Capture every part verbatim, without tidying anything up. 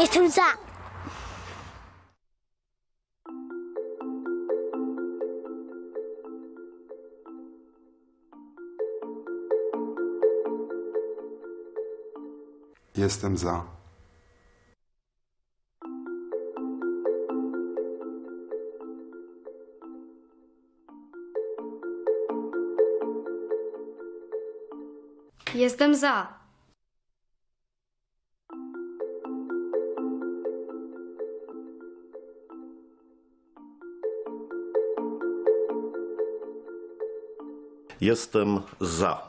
Jestem za. Jestem za. Jestem za. Jestem za.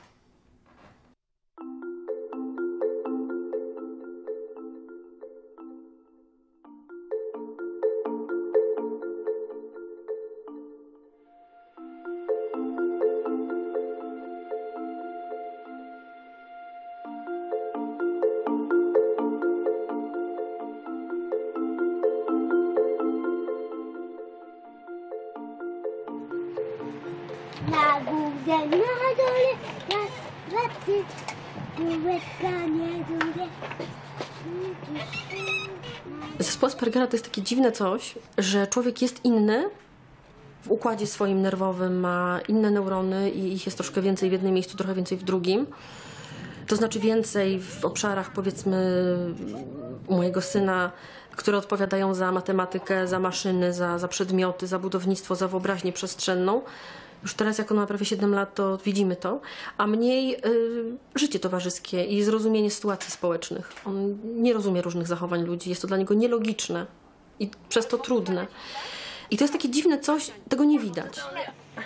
Na górze, na dole, raz, dwa, trzy, tyłeczka nie dole. Zespół Aspergera to jest takie dziwne coś, że człowiek jest inny w układzie swoim nerwowym, ma inne neurony i ich jest troszkę więcej w jednym miejscu, trochę więcej w drugim. To znaczy więcej w obszarach, powiedzmy, u mojego syna, które odpowiadają za matematykę, za maszyny, za, za przedmioty, za budownictwo, za wyobraźnię przestrzenną. Już teraz, jak on ma prawie siedem lat, to widzimy to. A mniej y, życie towarzyskie i zrozumienie sytuacji społecznych. On nie rozumie różnych zachowań ludzi. Jest to dla niego nielogiczne i przez to trudne. I to jest takie dziwne coś, tego nie widać. Z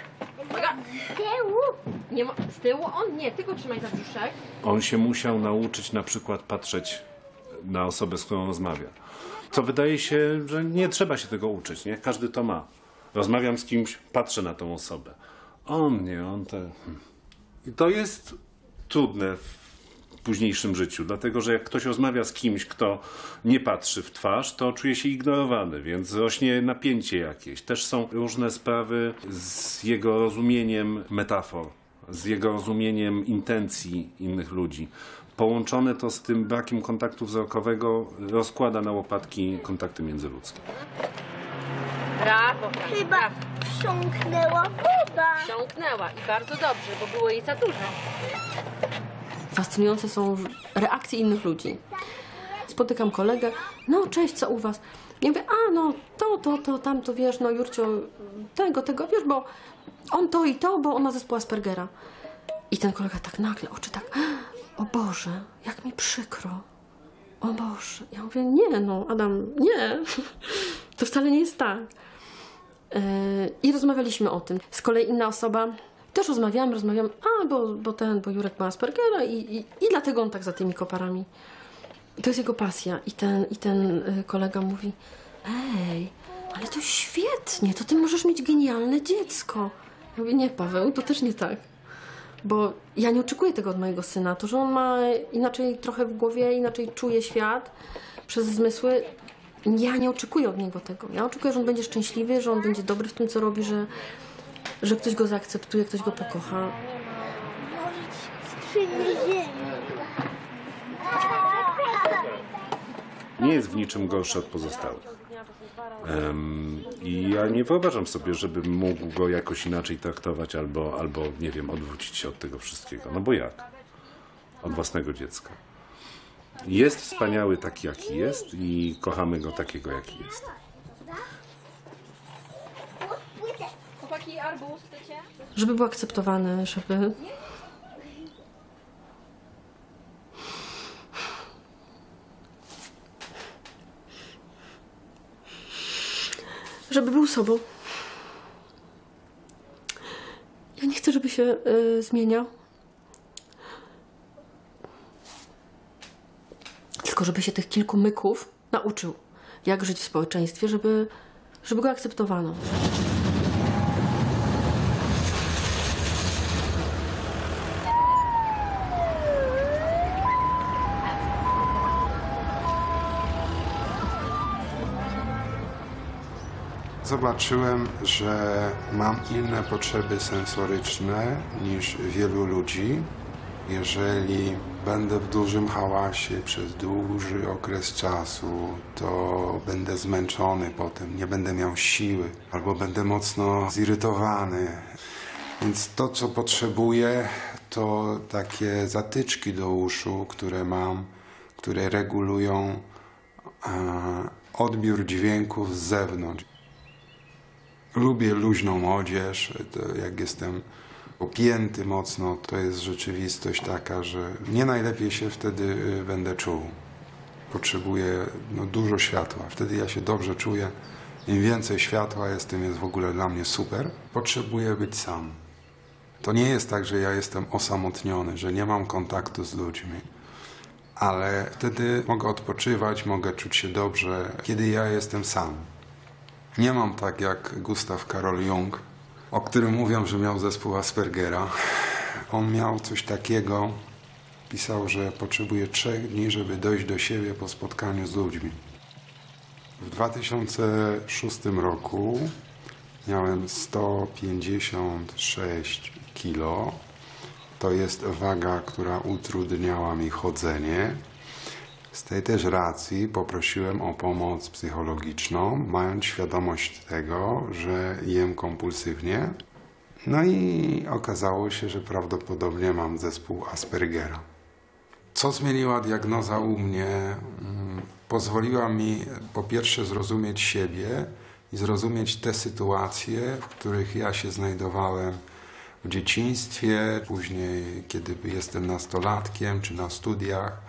tyłu. Nie ma, z tyłu on nie, ty go trzymaj za brzuszek. On się musiał nauczyć na przykład patrzeć na osobę, z którą rozmawia. To wydaje się, że nie trzeba się tego uczyć, nie? Każdy to ma. Rozmawiam z kimś, patrzę na tą osobę. On nie, on te... I to jest trudne w późniejszym życiu, dlatego że jak ktoś rozmawia z kimś, kto nie patrzy w twarz, to czuje się ignorowany, więc rośnie napięcie jakieś. Też są różne sprawy z jego rozumieniem metafor, z jego rozumieniem intencji innych ludzi. Połączone to z tym brakiem kontaktu wzrokowego rozkłada na łopatki kontakty międzyludzkie. Brawo, Chyba wsiąknęła woda. Wsiąknęła i bardzo dobrze, bo było jej za dużo. Fascynujące są reakcje innych ludzi. Spotykam kolegę, no cześć, co u was? Ja mówię, a no to, to, to, tamto, wiesz, no Jurcio, tego, tego, wiesz, bo on to i to, bo on ma zespół Aspergera. I ten kolega tak nagle, oczy tak, o Boże, jak mi przykro. O Boże. Ja mówię, nie no, Adam, nie. To wcale nie jest tak. Yy, I rozmawialiśmy o tym. Z kolei inna osoba, też rozmawiałam, rozmawiałam, a bo, bo ten, bo Jurek ma Aspergera i, i, i dlatego on tak za tymi koparami. To jest jego pasja. I ten, i ten kolega mówi, ej, ale to świetnie, to ty możesz mieć genialne dziecko. Ja mówię, nie Paweł, to też nie tak. Bo ja nie oczekuję tego od mojego syna. To, że on ma inaczej trochę w głowie, inaczej czuje świat przez zmysły, ja nie oczekuję od niego tego. Ja oczekuję, że on będzie szczęśliwy, że on będzie dobry w tym, co robi, że, że ktoś go zaakceptuje, ktoś go pokocha. Nie jest w niczym gorszy od pozostałych. Um, I ja nie wyobrażam sobie, żebym mógł go jakoś inaczej traktować albo, albo, nie wiem, odwrócić się od tego wszystkiego. No bo jak? Od własnego dziecka. Jest wspaniały taki, jaki jest i kochamy go takiego, jaki jest. Chłopaki, arbuz chcecie? Żeby był akceptowany, żeby... Żeby był sobą. Ja nie chcę, żeby się y, zmieniał. Tylko żeby się tych kilku myków nauczył, jak żyć w społeczeństwie, żeby, żeby go akceptowano. Zobaczyłem, że mam inne potrzeby sensoryczne niż wielu ludzi. Jeżeli będę w dużym hałasie przez duży okres czasu, to będę zmęczony potem, nie będę miał siły albo będę mocno zirytowany. Więc to, co potrzebuję, to takie zatyczki do uszu, które mam, które regulują e, odbiór dźwięków z zewnątrz. Lubię luźną odzież, to jak jestem opięty mocno, to jest rzeczywistość taka, że nie najlepiej się wtedy będę czuł. Potrzebuję no, dużo światła, wtedy ja się dobrze czuję. Im więcej światła jest, tym jest w ogóle dla mnie super. Potrzebuję być sam. To nie jest tak, że ja jestem osamotniony, że nie mam kontaktu z ludźmi. Ale wtedy mogę odpoczywać, mogę czuć się dobrze, kiedy ja jestem sam. Nie mam tak jak Gustav Karol Jung, o którym mówią, że miał zespół Aspergera. On miał coś takiego, pisał, że potrzebuje trzech dni, żeby dojść do siebie po spotkaniu z ludźmi. W dwa tysiące szóstym roku miałem sto pięćdziesiąt sześć kilo. To jest waga, która utrudniała mi chodzenie. Z tej też racji poprosiłem o pomoc psychologiczną, mając świadomość tego, że jem kompulsywnie. No i okazało się, że prawdopodobnie mam zespół Aspergera. Co zmieniła diagnoza u mnie? Pozwoliła mi po pierwsze zrozumieć siebie i zrozumieć te sytuacje, w których ja się znajdowałem w dzieciństwie, później kiedy jestem nastolatkiem czy na studiach,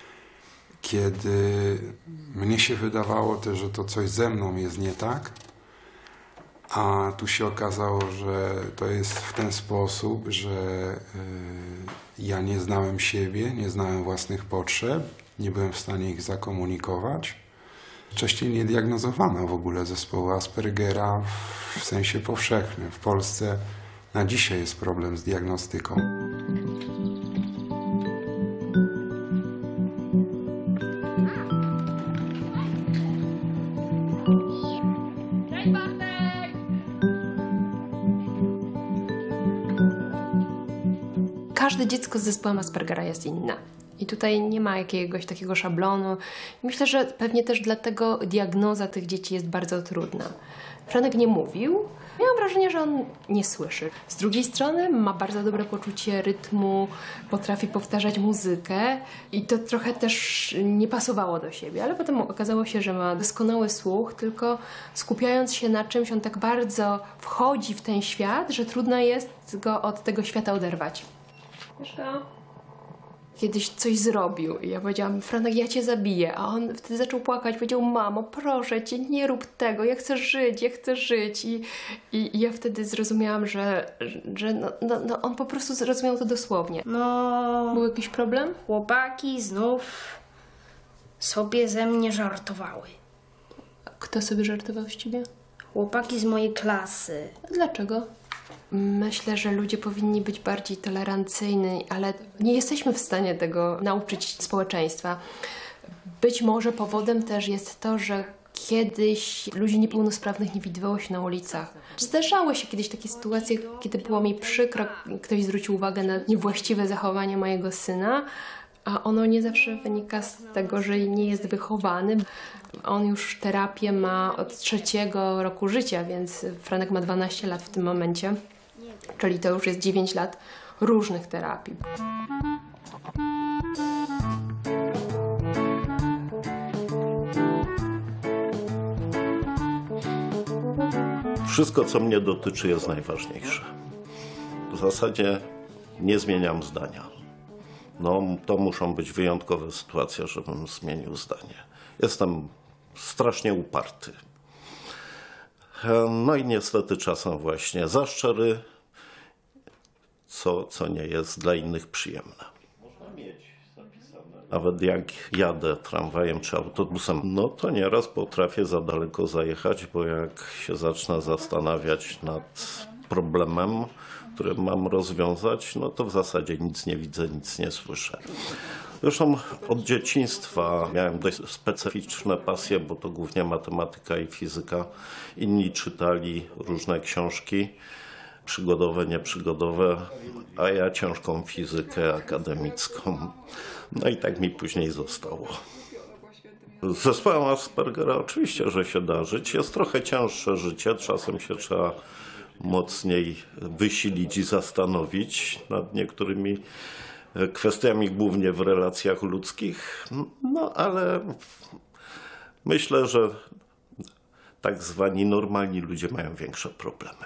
kiedy mnie się wydawało też, że to coś ze mną jest nie tak, a tu się okazało, że to jest w ten sposób, że y, ja nie znałem siebie, nie znałem własnych potrzeb, nie byłem w stanie ich zakomunikować. Wcześniej nie diagnozowano w ogóle zespołu Aspergera w sensie powszechnym. W Polsce na dzisiaj jest problem z diagnostyką. Cześć Bartek! Każde dziecko z zespołem Aspergera jest inne. I tutaj nie ma jakiegoś takiego szablonu. Myślę, że pewnie też dlatego diagnoza tych dzieci jest bardzo trudna. Franek nie mówił. Miałam wrażenie, że on nie słyszy. Z drugiej strony ma bardzo dobre poczucie rytmu, potrafi powtarzać muzykę i to trochę też nie pasowało do siebie. Ale potem okazało się, że ma doskonały słuch, tylko skupiając się na czymś, on tak bardzo wchodzi w ten świat, że trudno jest go od tego świata oderwać. Mieszka? Kiedyś coś zrobił i ja powiedziałam: Franek, ja cię zabiję, a on wtedy zaczął płakać, powiedział: mamo, proszę cię, nie rób tego, ja chcę żyć, ja chcę żyć. I, i, i ja wtedy zrozumiałam, że, że no, no, no on po prostu zrozumiał to dosłownie. No, Był jakiś problem? chłopaki znów sobie ze mnie żartowały. Kto sobie żartował z ciebie? Chłopaki z mojej klasy. A dlaczego? Myślę, że ludzie powinni być bardziej tolerancyjni, ale nie jesteśmy w stanie tego nauczyć społeczeństwa. Być może powodem też jest to, że kiedyś ludzi niepełnosprawnych nie widywało się na ulicach. Zdarzały się kiedyś takie sytuacje, kiedy było mi przykro, ktoś zwrócił uwagę na niewłaściwe zachowanie mojego syna, a ono nie zawsze wynika z tego, że nie jest wychowany. On już terapię ma od trzeciego roku życia, więc Franek ma dwanaście lat w tym momencie, czyli to już jest dziewięć lat różnych terapii. Wszystko, co mnie dotyczy, jest najważniejsze. W zasadzie nie zmieniam zdania. No, to muszą być wyjątkowe sytuacje, żebym zmienił zdanie. Jestem strasznie uparty. No i niestety czasem właśnie za szczery, co, co nie jest dla innych przyjemne. Nawet jak jadę tramwajem czy autobusem, no to nieraz potrafię za daleko zajechać, bo jak się zacznę zastanawiać nad problemem, który mam rozwiązać, no to w zasadzie nic nie widzę, nic nie słyszę. Zresztą od dzieciństwa miałem dość specyficzne pasje, bo to głównie matematyka i fizyka. Inni czytali różne książki. przygodowe, nieprzygodowe, a ja ciężką fizykę akademicką. No i tak mi później zostało. Z zespołem Aspergera oczywiście, że się da żyć. Jest trochę cięższe życie, czasem się trzeba mocniej wysilić i zastanowić nad niektórymi kwestiami, głównie w relacjach ludzkich. No ale myślę, że tak zwani normalni ludzie mają większe problemy.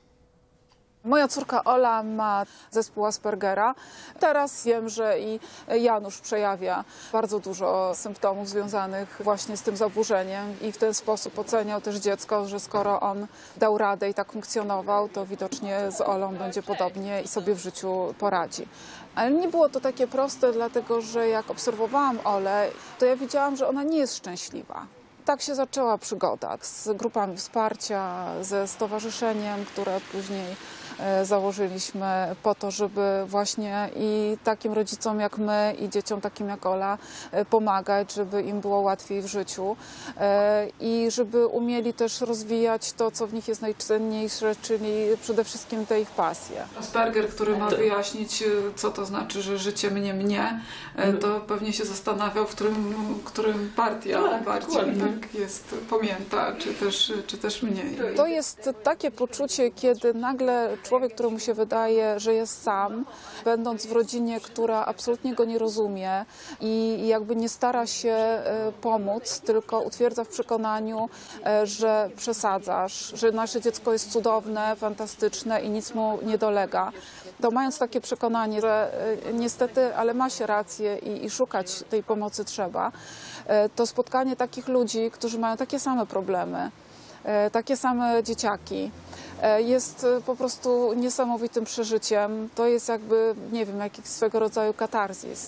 Moja córka Ola ma zespół Aspergera. Teraz wiem, że i Janusz przejawia bardzo dużo symptomów związanych właśnie z tym zaburzeniem i w ten sposób oceniał też dziecko, że skoro on dał radę i tak funkcjonował, to widocznie z Olą będzie podobnie i sobie w życiu poradzi. Ale nie było to takie proste, dlatego że jak obserwowałam Olę, to ja widziałam, że ona nie jest szczęśliwa. Tak się zaczęła przygoda z grupami wsparcia, ze stowarzyszeniem, które później założyliśmy po to, żeby właśnie i takim rodzicom jak my i dzieciom takim jak Ola pomagać, żeby im było łatwiej w życiu i żeby umieli też rozwijać to, co w nich jest najcenniejsze, czyli przede wszystkim te ich pasje. Asperger, który ma wyjaśnić, co to znaczy, że życie mnie mnie, to pewnie się zastanawiał, w którym, którym partia tak, bardziej tak jest pamięta, czy też, czy też mniej. To jest takie poczucie, kiedy nagle człowiek, któremu się wydaje, że jest sam, będąc w rodzinie, która absolutnie go nie rozumie i jakby nie stara się pomóc, tylko utwierdza w przekonaniu, że przesadzasz, że nasze dziecko jest cudowne, fantastyczne i nic mu nie dolega. To mając takie przekonanie, że niestety, ale ma się rację i, i szukać tej pomocy trzeba, to spotkanie takich ludzi, którzy mają takie same problemy, takie same dzieciaki, jest po prostu niesamowitym przeżyciem. To jest jakby, nie wiem, jakiś swego rodzaju katarzis.